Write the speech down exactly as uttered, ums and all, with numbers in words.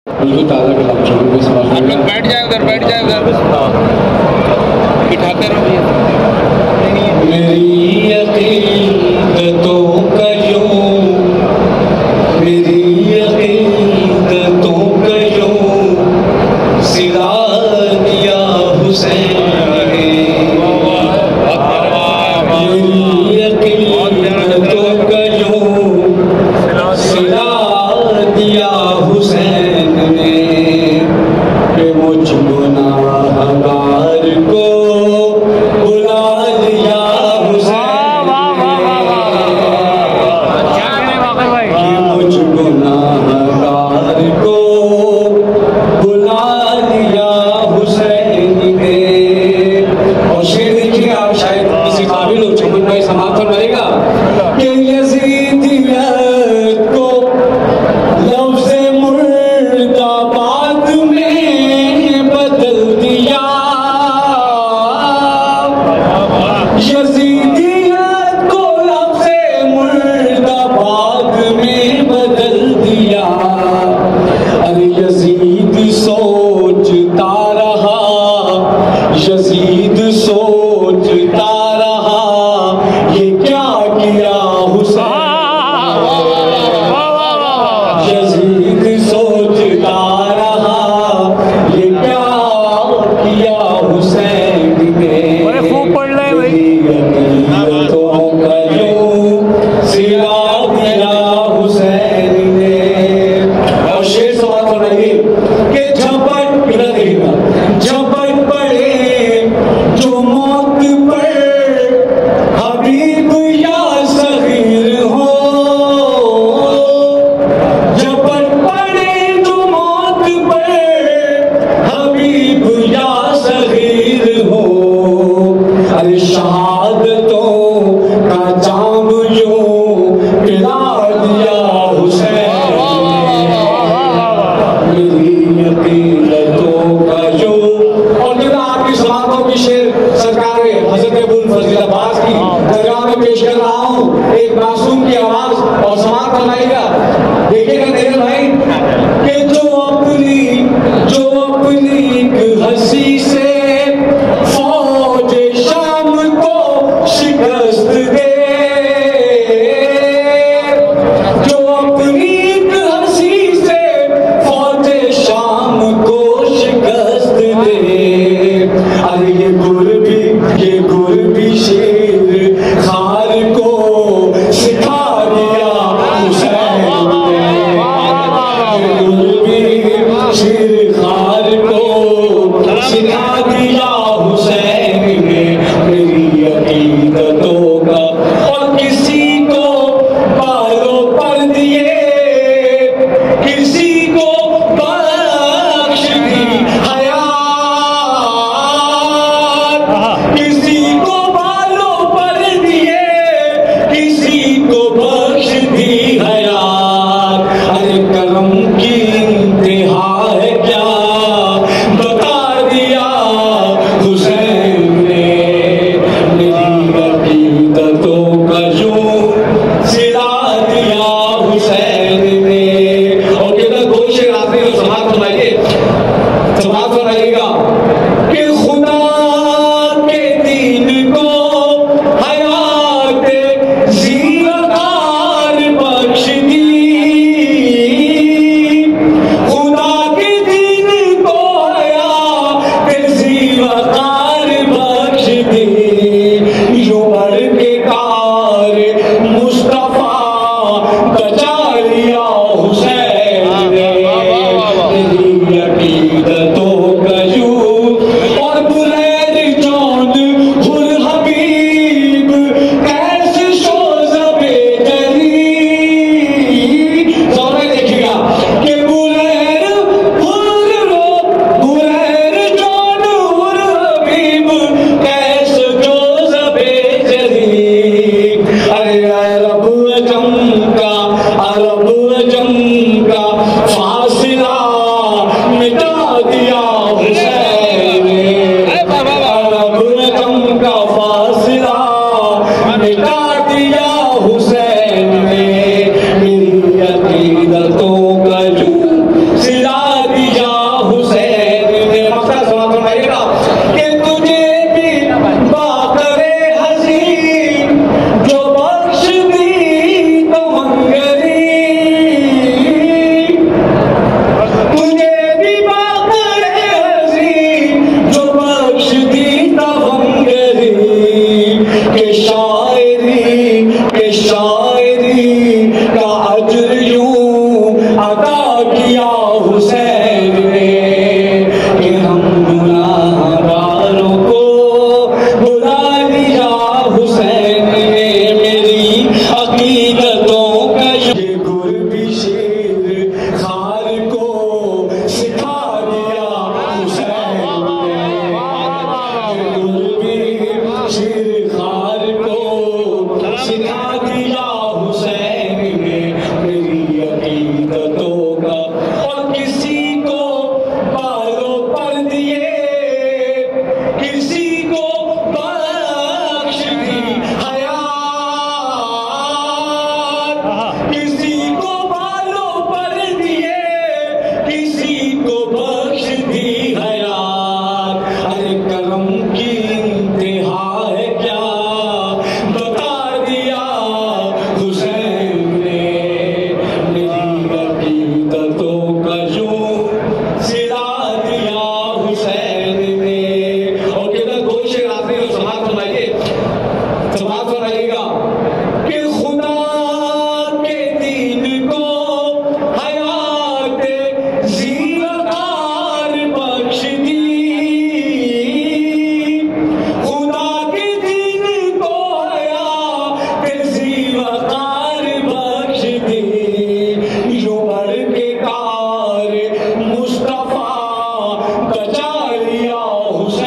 बिल्कुल ताज़ा कलाम शुरू में समाज आप लोग बैठ जाए उधर, बैठ जाए उधर, बिठाते रहो भैया। मेरी अक़ीदतों का यूं, मेरी अक़ीदतों का यूं सिला दिया हुसैन ने। मेरी अक़ीदतों का यूं सिला दिया हुसैन ने कि मुझ गुनाहगार को बुला लिया हुसैन ने। कि मुझ गुनाहगार को बुला लिया हुसैन ने। और शेर देखिए आप, शायद किसी काबिल हो, चमन भाई समाप्त फरमाएगा कि यज़ीदियत को लफ्ज़े मुर्दाबाद में बदल दिया। यज़ीदियत को लफ्ज़े मुर्दाबाद में बदल दिया। अरे यज़ीद सोचता रहा, यज़ीद सोचता रहा ये क्या किया हुसैन। यज़ीद सोचता रहा ये क्या किया हुसैन ने। खूब पढ़ ले भाई। अक़ीदतों का यूं सिला दिया हुसैन ने। और शेर समाप्त फरमाइए कि झपट बिना देखना, झपट पड़े जो मौत पर हबीब या सगीर हो। झपट पड़े जो मौत पर हबीब या सगीर हो। अरे शहादतों का जाम यूं पिला दिया हुसैन ने। मेरी अक़ीदतों का यूं। और जो आपकी समातों की शेर सरकार हज़रत अबुल फज़ल अब्बास की दरगाह में पेश कर रहा हूँ, एक मासूम की आवाज, और समाप्त फरमाइएगा। देखिएगा मेरे भाई कि जो अपनी जो अपनी एक हंसी से फौज शाम को शिकस्त दे, जो अपनी एक हंसी से फौज शाम को शिकस्त दे। अरे ये गुर भी ये गुर भी शेर खार को सिखा दिया हुसैन ने। ये गुर भी शेर खार को सिखा दिया हुसैन ने। मेरी अक़ीदतों का और किसी को बालों पर दिए, किसी को बख्श दी हयात, किसी को बालों पर दिए, किसी को बख्श दी हयात। अरे करम की इंतहा है क्या हुसैन ने कि हम गुनाहगारों को बुला दिया हुसैन ने। मेरी अकीदतों का ये गुरबी शेर खार को सिखा दिया हुसैन ने। ये गुरबी शेर खार को सिखा दिया हुसैन ने। मेरी अकीदतों का और किसी को बालों पर दिए, किसी को बख्श दी हयात, किसी को बालों पर दिए, किसी को बख्श दी हयात। अरे करम की इंतहा है क्या बता दिया हुसैन ने। मेरी अकीदतों का यूं सिला दिया हुसैन ने। और किधर दो शेर आते हैं, समाज सुनाइए, समाज सुनाइएगा कि खुदा के दीन को हयात ज़ीवकार बख्श दी, खुदा के दीन को हयात ज़ीवकार बख्श दी। यूं बढ़ के कार मुस्तफा बचा लिया हुसैन